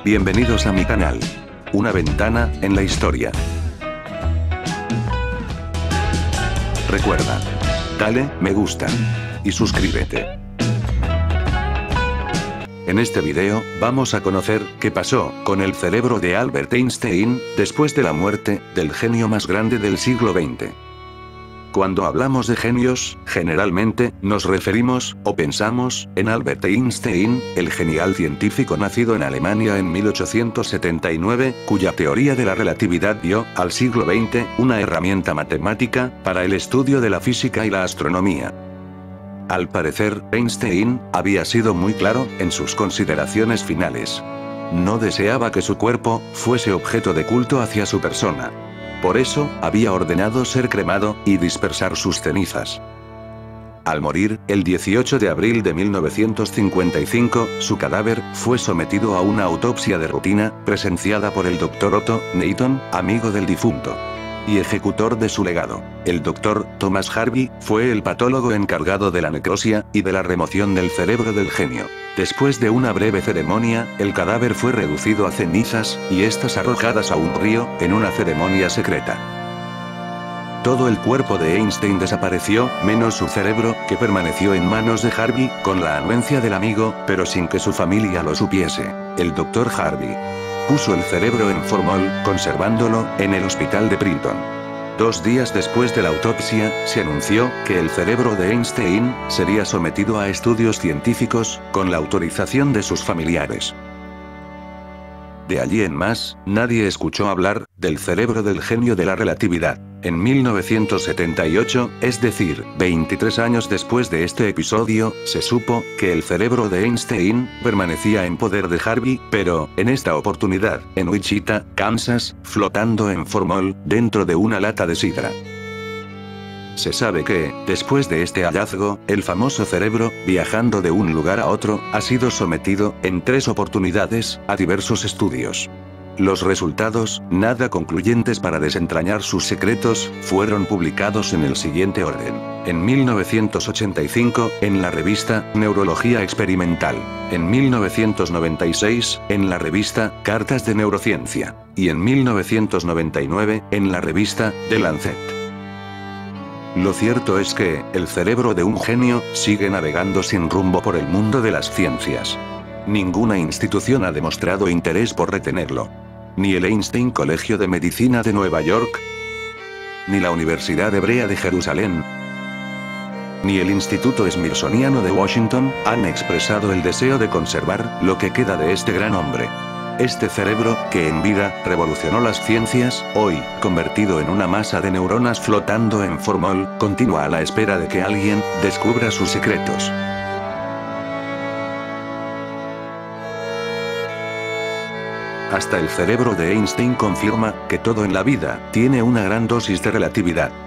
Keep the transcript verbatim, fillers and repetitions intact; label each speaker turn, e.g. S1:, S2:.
S1: Bienvenidos a mi canal. Una ventana en la historia. Recuerda, dale me gusta y suscríbete. En este video, vamos a conocer qué pasó con el cerebro de Albert Einstein después de la muerte del genio más grande del siglo veinte. Cuando hablamos de genios, generalmente, nos referimos, o pensamos, en Albert Einstein, el genial científico nacido en Alemania en mil ochocientos setenta y nueve, cuya teoría de la relatividad dio, al siglo veinte, una herramienta matemática, para el estudio de la física y la astronomía. Al parecer, Einstein, había sido muy claro, en sus consideraciones finales. No deseaba que su cuerpo, fuese objeto de culto hacia su persona. Por eso, había ordenado ser cremado, y dispersar sus cenizas. Al morir, el dieciocho de abril de mil novecientos cincuenta y cinco, su cadáver, fue sometido a una autopsia de rutina, presenciada por el doctor Otto Neyton, amigo del difunto y ejecutor de su legado. El doctor Thomas Harvey fue el patólogo encargado de la necrosia y de la remoción del cerebro del genio. Después de una breve ceremonia, el cadáver fue reducido a cenizas, y estas arrojadas a un río, en una ceremonia secreta. Todo el cuerpo de Einstein desapareció, menos su cerebro, que permaneció en manos de Harvey, con la anuencia del amigo, pero sin que su familia lo supiese. El doctor Harvey puso el cerebro en formol, conservándolo, en el hospital de Princeton. Dos días después de la autopsia, se anunció que el cerebro de Einstein sería sometido a estudios científicos, con la autorización de sus familiares. De allí en más, nadie escuchó hablar del cerebro del genio de la relatividad. En mil novecientos setenta y ocho, es decir, veintitrés años después de este episodio, se supo que el cerebro de Einstein permanecía en poder de Harvey, pero, en esta oportunidad, en Wichita, Kansas, flotando en formol, dentro de una lata de sidra. Se sabe que, después de este hallazgo, el famoso cerebro, viajando de un lugar a otro, ha sido sometido, en tres oportunidades, a diversos estudios. Los resultados, nada concluyentes para desentrañar sus secretos, fueron publicados en el siguiente orden. En mil novecientos ochenta y cinco, en la revista Neurología Experimental. En mil novecientos noventa y seis, en la revista Cartas de Neurociencia. Y en mil novecientos noventa y nueve, en la revista The Lancet. Lo cierto es que, el cerebro de un genio, sigue navegando sin rumbo por el mundo de las ciencias. Ninguna institución ha demostrado interés por retenerlo. Ni el Einstein Colegio de Medicina de Nueva York, ni la Universidad Hebrea de Jerusalén, ni el Instituto Smithsoniano de Washington, han expresado el deseo de conservar lo que queda de este gran hombre. Este cerebro, que en vida, revolucionó las ciencias, hoy, convertido en una masa de neuronas flotando en formol, continúa a la espera de que alguien descubra sus secretos. Hasta el cerebro de Einstein confirma que todo en la vida tiene una gran dosis de relatividad.